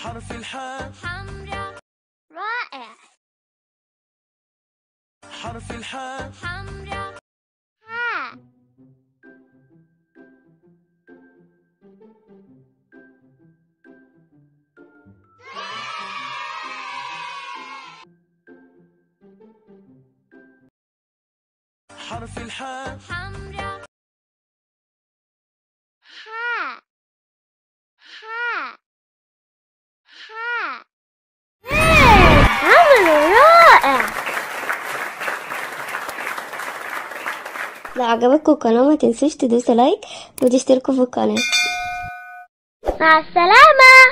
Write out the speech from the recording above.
حرف الحاء حمراء. رائع. حرف الحاء حمراء. حاء. حرف الحاء حمراء. حاء. حاء. حاء. عمل رائع. لو عجبتكم القناة ما تنسوش تدوسوا لايك وتشتركوا في القناة. مع السلامة.